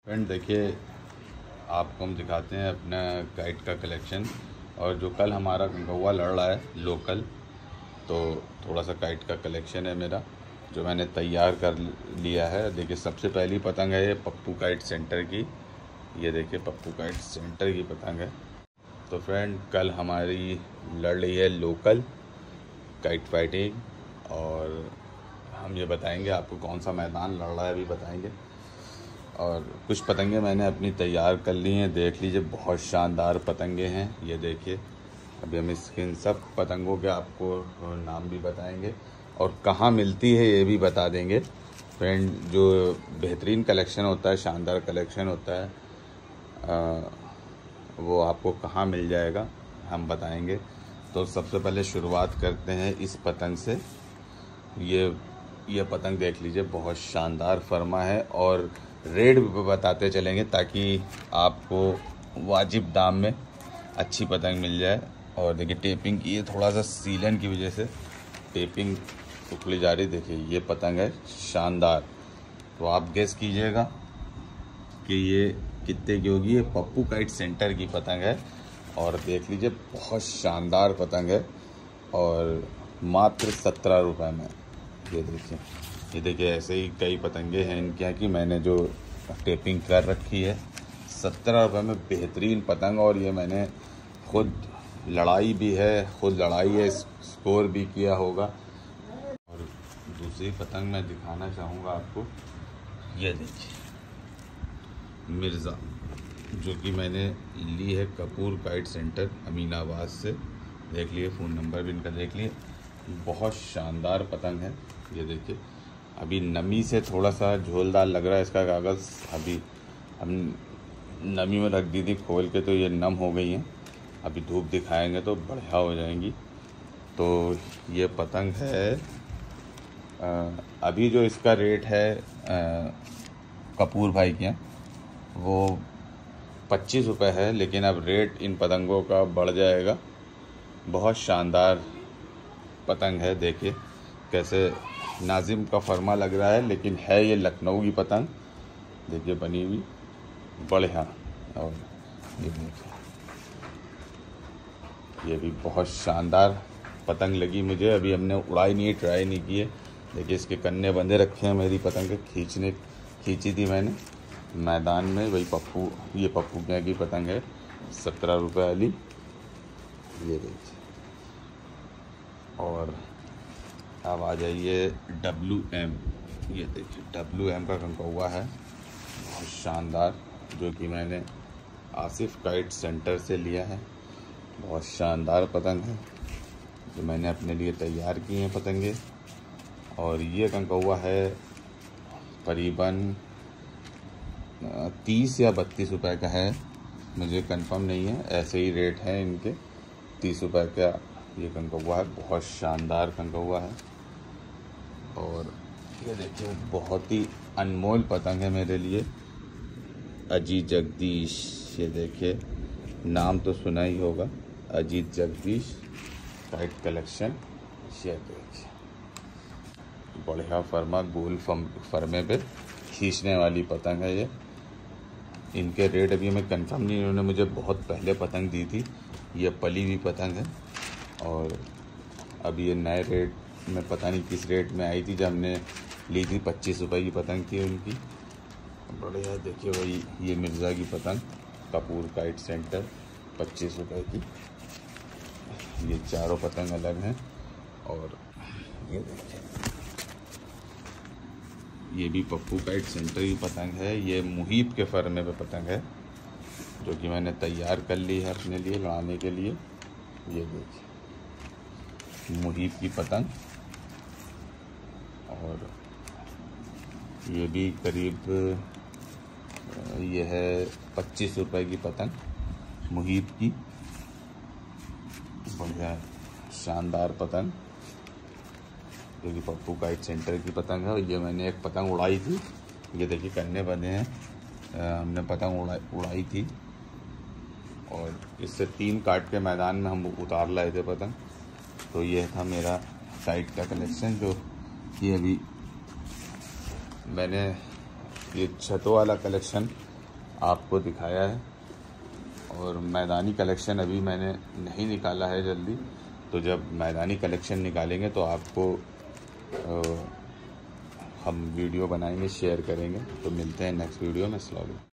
Friend देखिए, आपको हम दिखाते हैं अपना काइट का कलेक्शन। और जो कल हमारा कौवा लड़ रहा है लोकल, तो थोड़ा सा काइट का कलेक्शन है मेरा जो मैंने तैयार कर लिया है। देखिए, सबसे पहली पतंग है ये पप्पू काइट सेंटर की। ये देखिए, पप्पू काइट सेंटर की पतंग है। तो फ्रेंड, कल हमारी लड़ रही है लोकल काइट फाइटिंग, और हम ये बताएंगे आपको कौन सा मैदान लड़ रहा है, अभी बताएंगे। और कुछ पतंगे मैंने अपनी तैयार कर ली हैं, देख लीजिए, बहुत शानदार पतंगे हैं। ये देखिए, अभी हम इन सब पतंगों के आपको नाम भी बताएंगे और कहाँ मिलती है ये भी बता देंगे। फ्रेंड, जो बेहतरीन कलेक्शन होता है, शानदार कलेक्शन होता है, वो आपको कहाँ मिल जाएगा हम बताएंगे। तो सबसे पहले शुरुआत करते हैं इस पतंग से। ये पतंग देख लीजिए, बहुत शानदार फर्मा है और रेट भी बताते चलेंगे ताकि आपको वाजिब दाम में अच्छी पतंग मिल जाए। और देखिए, टेपिंग की, ये थोड़ा सा सीलन की वजह से टेपिंग उखड़ी जा रही। देखिए, ये पतंग है शानदार। तो आप गेस कीजिएगा कि ये कितने की होगी। ये पप्पू काइट सेंटर की पतंग है और देख लीजिए, बहुत शानदार पतंग है और मात्र 17 रुपये में। ये देखिए, ऐसे ही कई पतंगे हैं इनके यहाँ की, मैंने जो टेपिंग कर रखी है। 17 रुपये में बेहतरीन पतंग। और ये मैंने खुद लड़ाई भी है, खुद लड़ाई है, स्कोर भी किया होगा। और दूसरी पतंग मैं दिखाना चाहूँगा आपको। ये देखिए, मिर्ज़ा, जो कि मैंने ली है कपूर काइट सेंटर अमीनाबाद से। देख लिए, फ़ोन नंबर भी इनका देख लिए। बहुत शानदार पतंग है। ये देखिए, अभी नमी से थोड़ा सा झोलदार लग रहा है इसका कागज़। अभी हम नमी में रख दी थी खोल के, तो ये नम हो गई हैं। अभी धूप दिखाएंगे तो बढ़िया हो जाएंगी। तो ये पतंग है, अभी जो इसका रेट है कपूर भाई के यहाँ, वो 25 रुपये है, लेकिन अब रेट इन पतंगों का बढ़ जाएगा। बहुत शानदार पतंग है। देखिए कैसे नाजिम का फरमा लग रहा है, लेकिन है ये लखनऊ की पतंग। देखिए, बनी हुई बढ़िया। और ये देखिए, ये भी बहुत शानदार पतंग लगी मुझे। अभी हमने उड़ाई नहीं, ट्राई नहीं की है। देखिए, इसके कन्ने बंधे रखे हैं मेरी पतंग के, खींची थी मैंने मैदान में। वही पप्पू, ये पप्पू क्या की पतंग है, 17 रुपये वाली। ये देखिए, और अब आ जाइए WM। ये देखिए, WM का कंकौवा है, बहुत शानदार, जो कि मैंने आसिफ काइट सेंटर से लिया है। बहुत शानदार पतंग है जो मैंने अपने लिए तैयार की हैं पतंगे। और ये कंकौवा है करीबन 30 या 32 रुपये का है, मुझे कंफर्म नहीं है, ऐसे ही रेट है इनके। 30 रुपये का ये कंकौवा है, बहुत शानदार कंकौवा है। और ये देखिए, बहुत ही अनमोल पतंग है मेरे लिए, अजीत जगदीश। ये देखिए, नाम तो सुना ही होगा, अजीत जगदीश काइट कलेक्शन। ये देखिए, बढ़िया फर्मा, गोल फर्मे पे खींचने वाली पतंग है ये। इनके रेट अभी हमें कंफर्म नहीं, इन्होंने मुझे बहुत पहले पतंग दी थी। ये पली हुई पतंग है और अभी ये नए रेट में, पता नहीं किस रेट में आई थी, जब हमने ली थी 25 रुपये की पतंग थी उनकी। बढ़िया। देखिए, वही ये मिर्ज़ा की पतंग कपूर काइट सेंटर, 25 रुपये की। ये चारों पतंग अलग हैं। और ये देखिए, ये भी पप्पू काइट सेंटर की पतंग है। ये मुहीब के फर्मे पे पतंग है, जो कि मैंने तैयार कर ली है अपने लिए लड़ाने के लिए। ये देखिए, मुहीब की पतंग। और ये भी करीब, ये है 25 रुपये की पतंग मुहीब की। बढ़िया शानदार पतंग, जो कि पप्पू काइट सेंटर की पतंग है। और ये मैंने एक पतंग उड़ाई थी, ये देखिए कन्ने बंधे हैं, हमने पतंग उड़ाई थी। और इससे 3 काट के मैदान में हम उतार लाए थे पतंग। तो ये था मेरा काइट का कलेक्शन, जो ये अभी मैंने ये छतों वाला कलेक्शन आपको दिखाया है। और मैदानी कलेक्शन अभी मैंने नहीं निकाला है जल्दी, तो जब मैदानी कलेक्शन निकालेंगे तो आपको हम वीडियो बनाएंगे, शेयर करेंगे। तो मिलते हैं नेक्स्ट वीडियो में। अस्सलाम वालेकुम।